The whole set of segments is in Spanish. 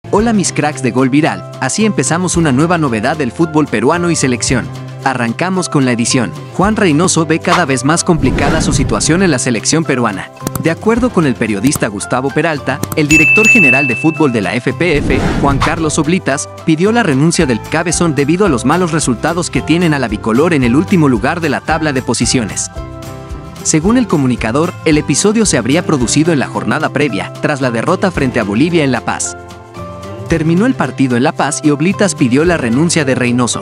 Hola mis cracks de Gol Viral, así empezamos una nueva novedad del fútbol peruano y selección. Arrancamos con la edición. Juan Reynoso ve cada vez más complicada su situación en la selección peruana. De acuerdo con el periodista Gustavo Peralta, el director general de fútbol de la FPF, Juan Carlos Oblitas, pidió la renuncia del cabezón debido a los malos resultados que tienen a la bicolor en el último lugar de la tabla de posiciones. Según el comunicador, el episodio se habría producido en la jornada previa, tras la derrota frente a Bolivia en La Paz. Terminó el partido en La Paz y Oblitas pidió la renuncia de Reynoso.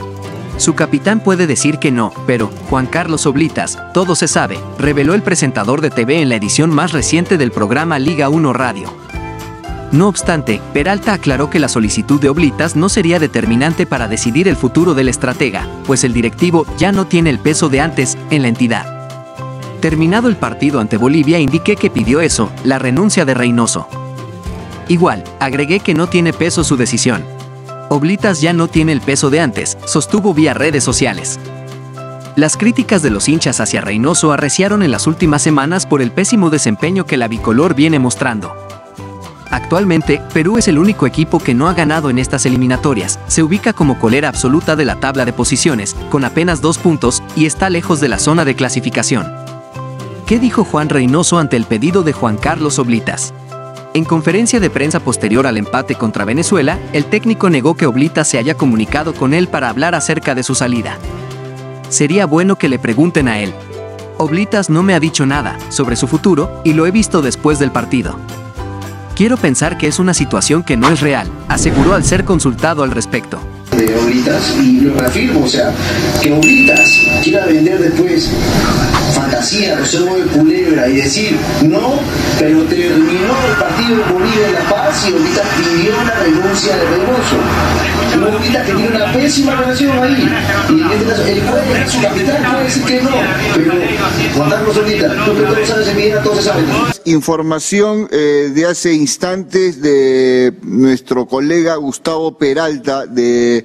Su capitán puede decir que no, pero Juan Carlos Oblitas, todo se sabe, reveló el presentador de TV en la edición más reciente del programa Liga 1 Radio. No obstante, Peralta aclaró que la solicitud de Oblitas no sería determinante para decidir el futuro del estratega, pues el directivo ya no tiene el peso de antes en la entidad. Terminado el partido ante Bolivia, indiqué que pidió eso, la renuncia de Reynoso. Igual, agregué que no tiene peso su decisión. Oblitas ya no tiene el peso de antes, sostuvo vía redes sociales. Las críticas de los hinchas hacia Reynoso arreciaron en las últimas semanas por el pésimo desempeño que la bicolor viene mostrando. Actualmente, Perú es el único equipo que no ha ganado en estas eliminatorias, se ubica como colera absoluta de la tabla de posiciones, con apenas 2 puntos, y está lejos de la zona de clasificación. ¿Qué dijo Juan Reynoso ante el pedido de Juan Carlos Oblitas? En conferencia de prensa posterior al empate contra Venezuela, el técnico negó que Oblitas se haya comunicado con él para hablar acerca de su salida. Sería bueno que le pregunten a él. Oblitas no me ha dicho nada sobre su futuro y lo he visto después del partido. Quiero pensar que es una situación que no es real, aseguró al ser consultado al respecto. De Oblitas, y lo reafirmo, o sea, que Oblitas quiera vender después fantasía, reservo de culebra y decir no, pero terminó el partido de Bolivia en La Paz y Oblitas pidió la renuncia de Reynoso. No, Oblitas que tiene una pésima relación ahí, y en este caso el juez, su capitán puede decir que no, pero Juan Carlos Oblitas, tú que todos sabes en Viena, todos saben. Información de hace instantes de nuestro colega Gustavo Peralta de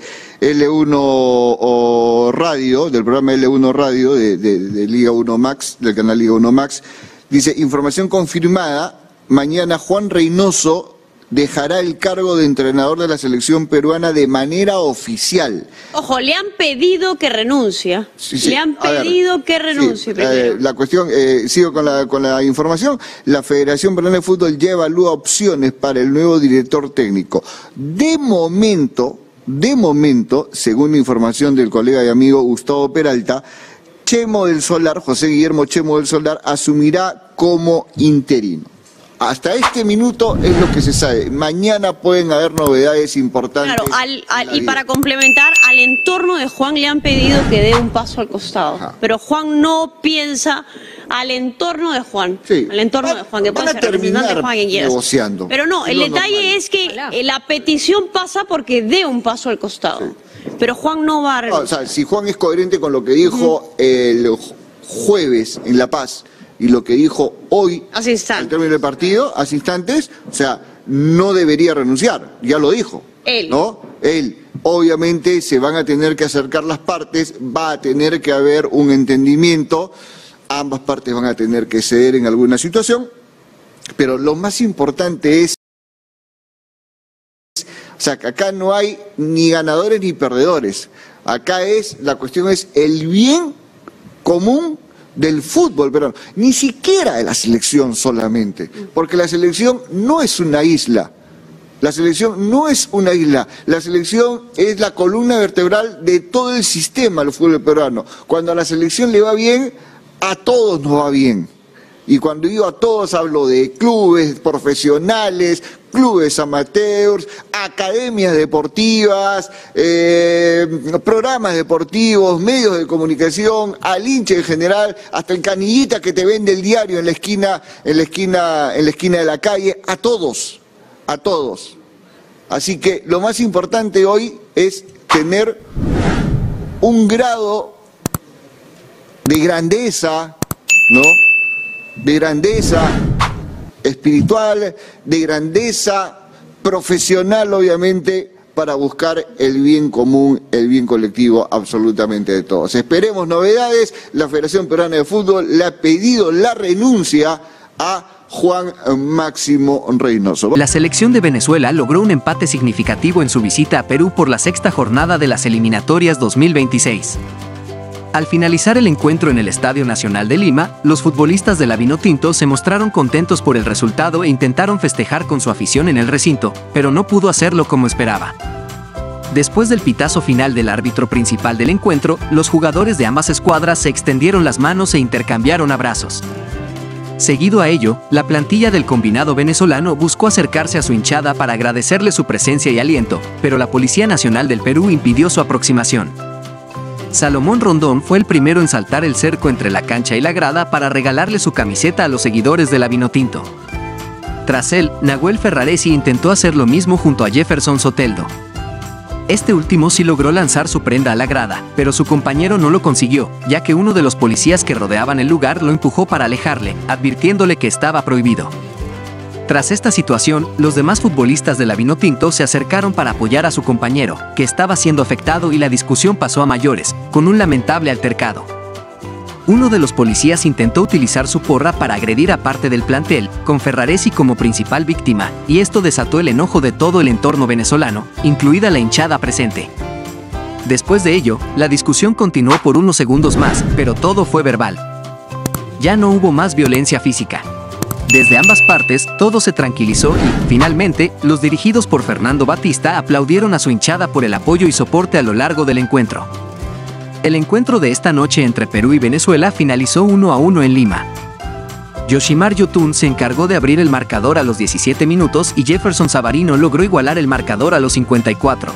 L1 Radio, del programa L1 Radio de Liga 1 Max, del canal Liga 1 Max. Dice, información confirmada, mañana Juan Reynoso dejará el cargo de entrenador de la selección peruana de manera oficial. Ojo, le han pedido que renuncie. Sí. Le han pedido que renuncie. Sí, la cuestión, sigo con la información. La Federación Peruana de Fútbol ya evalúa opciones para el nuevo director técnico. De momento, según la información del colega y amigo Gustavo Peralta, Chemo del Solar, José Guillermo Chemo del Solar, asumirá como interino. Hasta este minuto es lo que se sabe. Mañana pueden haber novedades importantes. Claro, y para complementar, al entorno de Juan le han pedido que dé un paso al costado. Ajá. Pero Juan no piensa al entorno de Juan. Sí. Al entorno de Juan, que puede ser representante de Juan, quien quieras. Negociando. Pero no, el detalle es que la petición pasa porque dé un paso al costado. Sí. Pero Juan no va a renunciar. O sea, si Juan es coherente con lo que dijo el jueves en La Paz, y lo que dijo hoy al término del partido, hace instantes, o sea, no debería renunciar, ya lo dijo. Él. ¿No? Él. Obviamente se van a tener que acercar las partes, va a tener que haber un entendimiento, ambas partes van a tener que ceder en alguna situación, pero lo más importante es, o sea, que acá no hay ni ganadores ni perdedores, acá la cuestión es el bien común del fútbol peruano, ni siquiera de la selección solamente, porque la selección no es una isla, la selección no es una isla, la selección es la columna vertebral de todo el sistema del fútbol peruano. Cuando a la selección le va bien, a todos nos va bien. Y cuando digo a todos hablo de clubes profesionales, clubes amateurs, academias deportivas, programas deportivos, medios de comunicación, al hincha en general, hasta el canillita que te vende el diario en la esquina de la calle, a todos. Así que lo más importante hoy es tener un grado de grandeza, ¿no? De grandeza espiritual, de grandeza profesional, obviamente, para buscar el bien común, el bien colectivo absolutamente de todos. Esperemos novedades. La Federación Peruana de Fútbol le ha pedido la renuncia a Juan Máximo Reynoso. La selección de Venezuela logró un empate significativo en su visita a Perú por la sexta jornada de las eliminatorias 2026. Al finalizar el encuentro en el Estadio Nacional de Lima, los futbolistas de la Vinotinto se mostraron contentos por el resultado e intentaron festejar con su afición en el recinto, pero no pudo hacerlo como esperaba. Después del pitazo final del árbitro principal del encuentro, los jugadores de ambas escuadras se extendieron las manos e intercambiaron abrazos. Seguido a ello, la plantilla del combinado venezolano buscó acercarse a su hinchada para agradecerle su presencia y aliento, pero la Policía Nacional del Perú impidió su aproximación. Salomón Rondón fue el primero en saltar el cerco entre la cancha y la grada para regalarle su camiseta a los seguidores de la Vinotinto. Tras él, Nahuel Ferraresi intentó hacer lo mismo junto a Jefferson Soteldo. Este último sí logró lanzar su prenda a la grada, pero su compañero no lo consiguió, ya que uno de los policías que rodeaban el lugar lo empujó para alejarle, advirtiéndole que estaba prohibido. Tras esta situación, los demás futbolistas de la Vinotinto se acercaron para apoyar a su compañero, que estaba siendo afectado, y la discusión pasó a mayores, con un lamentable altercado. Uno de los policías intentó utilizar su porra para agredir a parte del plantel, con Ferraresi como principal víctima, y esto desató el enojo de todo el entorno venezolano, incluida la hinchada presente. Después de ello, la discusión continuó por unos segundos más, pero todo fue verbal. Ya no hubo más violencia física. Desde ambas partes, todo se tranquilizó y, finalmente, los dirigidos por Fernando Batista aplaudieron a su hinchada por el apoyo y soporte a lo largo del encuentro. El encuentro de esta noche entre Perú y Venezuela finalizó 1-1 en Lima. Yoshimar Yotun se encargó de abrir el marcador a los 17 minutos y Jefferson Savarino logró igualar el marcador a los 54.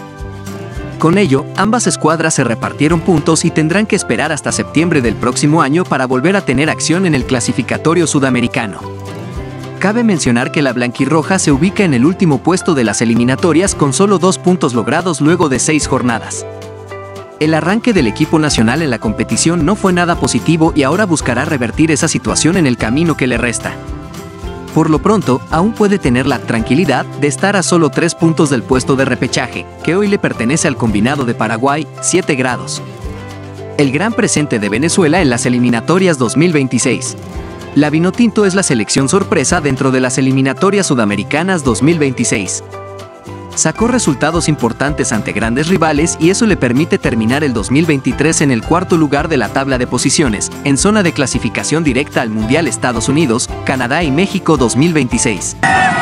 Con ello, ambas escuadras se repartieron puntos y tendrán que esperar hasta septiembre del próximo año para volver a tener acción en el clasificatorio sudamericano. Cabe mencionar que la blanquirroja se ubica en el último puesto de las eliminatorias con solo 2 puntos logrados luego de 6 jornadas. El arranque del equipo nacional en la competición no fue nada positivo y ahora buscará revertir esa situación en el camino que le resta. Por lo pronto, aún puede tener la tranquilidad de estar a solo 3 puntos del puesto de repechaje, que hoy le pertenece al combinado de Paraguay, 7 grados. El gran presente de Venezuela en las eliminatorias 2026. La Vinotinto es la selección sorpresa dentro de las eliminatorias sudamericanas 2026. Sacó resultados importantes ante grandes rivales y eso le permite terminar el 2023 en el 4º lugar de la tabla de posiciones, en zona de clasificación directa al Mundial Estados Unidos, Canadá y México 2026.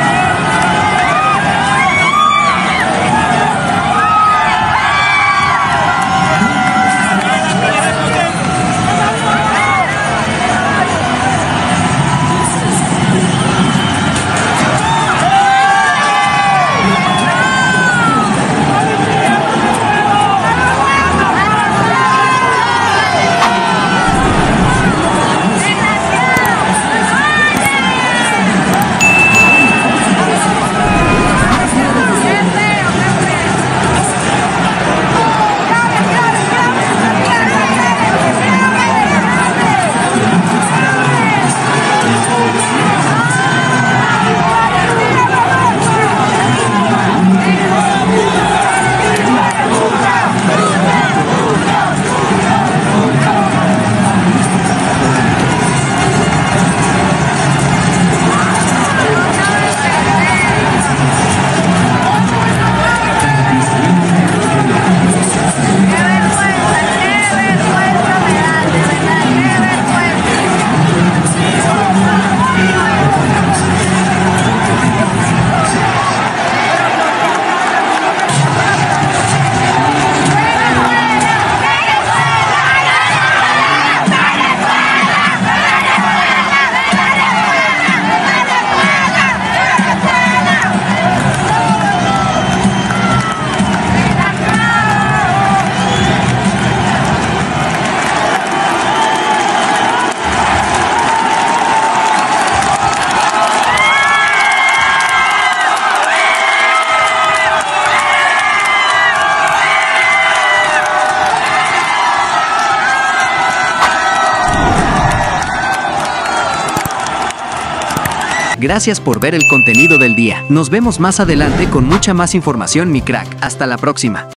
Gracias por ver el contenido del día. Nos vemos más adelante con mucha más información, mi crack. Hasta la próxima.